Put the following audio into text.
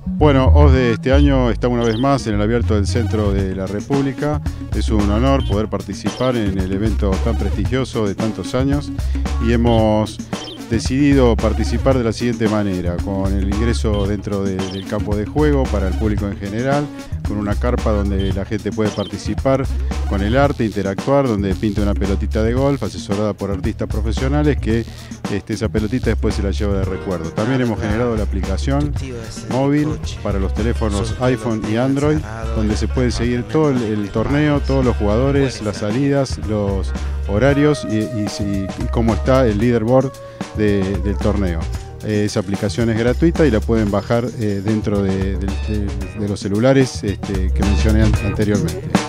Bueno, OSDE este año está una vez más en el abierto del Centro de la República. Es un honor poder participar en el evento tan prestigioso de tantos años y hemos decidido participar de la siguiente manera, con el ingreso dentro del campo de juego para el público en general, con una carpa donde la gente puede participar con el arte, interactuar, donde pinta una pelotita de golf asesorada por artistas profesionales que esa pelotita después se la lleva de recuerdo. También hemos generado la aplicación móvil para los teléfonos iPhone y Android, donde se puede seguir todo el torneo, todos los jugadores, las salidas, los horarios y cómo está el leaderboard del torneo. Esa aplicación es gratuita y la pueden bajar dentro de los celulares que mencioné anteriormente.